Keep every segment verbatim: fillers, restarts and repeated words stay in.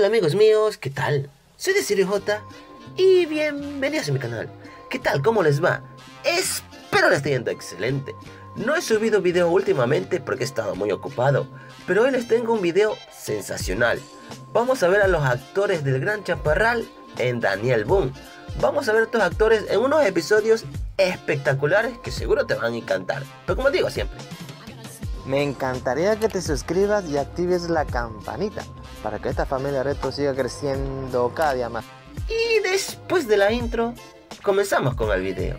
Hola amigos míos, ¿qué tal? Soy de Sirio J y bienvenidos a mi canal. ¿Qué tal? ¿Cómo les va? Espero les esté yendo excelente. No he subido video últimamente porque he estado muy ocupado, pero hoy les tengo un video sensacional. Vamos a ver a los actores del Gran Chaparral en Daniel Boone. Vamos a ver a estos actores en unos episodios espectaculares que seguro te van a encantar. Pero como digo siempre, me encantaría que te suscribas y actives la campanita para que esta familia retro siga creciendo cada día más. Y después de la intro, comenzamos con el video.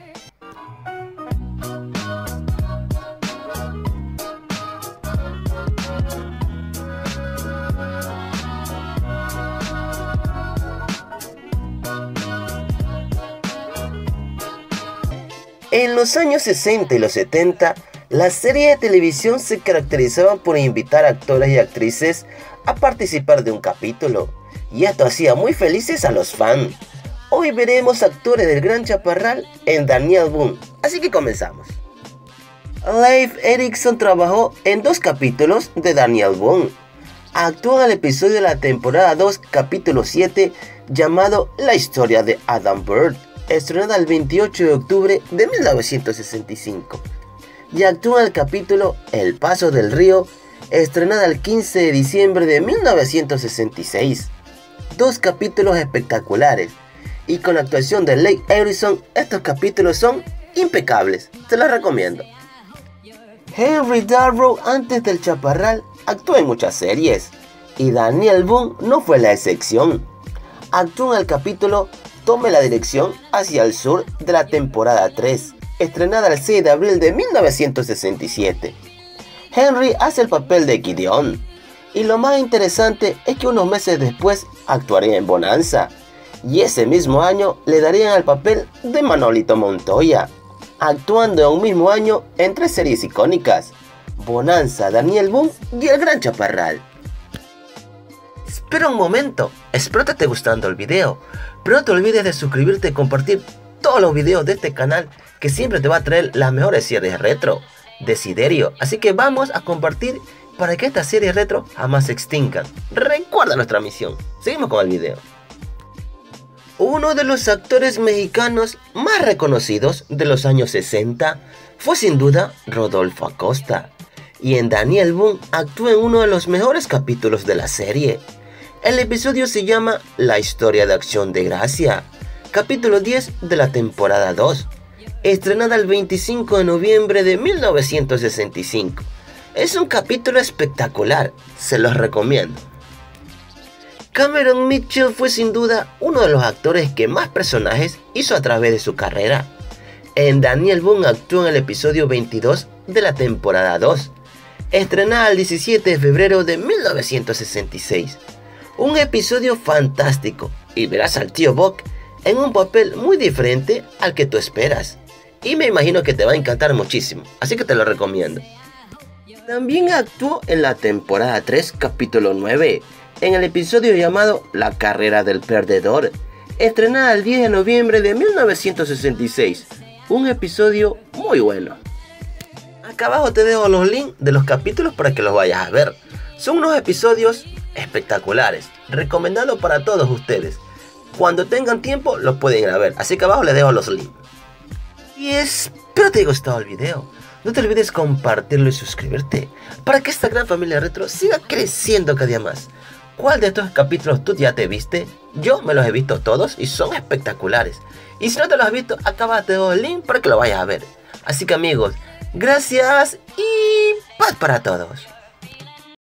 En los años sesenta y los setenta, las series de televisión se caracterizaban por invitar a actores y actrices a participar de un capítulo, y esto hacía muy felices a los fans. Hoy veremos actores del Gran Chaparral en Daniel Boone, así que comenzamos. Leif Erikson trabajó en dos capítulos de Daniel Boone. Actuó en el episodio de la temporada dos, capítulo siete, llamado La historia de Adam Bird, estrenada el veintiocho de octubre de mil novecientos sesenta y cinco. Y actuó en el capítulo El paso del río, estrenada el quince de diciembre de mil novecientos sesenta y seis. Dos capítulos espectaculares, y con la actuación de Leif Erikson, estos capítulos son impecables, te los recomiendo. Henry Darrow, antes del Chaparral, actuó en muchas series, y Daniel Boone no fue la excepción. Actuó en el capítulo Tome la dirección hacia el sur de la temporada tres, estrenada el seis de abril de mil novecientos sesenta y siete. Henry hace el papel de Gideon, y lo más interesante es que unos meses después actuaría en Bonanza, y ese mismo año le darían el papel de Manolito Montoya, actuando en un mismo año en tres series icónicas: Bonanza, Daniel Boone y El Gran Chaparral. Espera un momento, espero te esté gustando el video, pero no te olvides de suscribirte y compartir todos los videos de este canal, que siempre te va a traer las mejores series retro de Siderio. Así que vamos a compartir para que estas series retro jamás se extingan. Recuerda nuestra misión. Seguimos con el video. Uno de los actores mexicanos más reconocidos de los años sesenta fue sin duda Rodolfo Acosta, y en Daniel Boone actuó en uno de los mejores capítulos de la serie. El episodio se llama La historia de Acción de Gracia, capítulo diez de la temporada dos, estrenada el veinticinco de noviembre de mil novecientos sesenta y cinco. Es un capítulo espectacular, se los recomiendo. Cameron Mitchell fue sin duda uno de los actores que más personajes hizo a través de su carrera. En Daniel Boone actuó en el episodio veintidós de la temporada dos, estrenada el diecisiete de febrero de mil novecientos sesenta y seis. Un episodio fantástico, y verás al tío Buck en un papel muy diferente al que tú esperas, y me imagino que te va a encantar muchísimo, así que te lo recomiendo. También actuó en la temporada tres, capítulo nueve, en el episodio llamado La carrera del perdedor, estrenada el diez de noviembre de mil novecientos sesenta y seis, un episodio muy bueno. Acá abajo te dejo los links de los capítulos para que los vayas a ver. Son unos episodios espectaculares, recomendados para todos ustedes. Cuando tengan tiempo los pueden ir a ver, así que abajo les dejo los links. Y espero te haya gustado el video. No te olvides compartirlo y suscribirte para que esta gran familia retro siga creciendo cada día más. ¿Cuál de estos capítulos tú ya te viste? Yo me los he visto todos y son espectaculares. Y si no te los has visto, acá abajo te dejo el link para que lo vayas a ver. Así que amigos, gracias y paz para todos.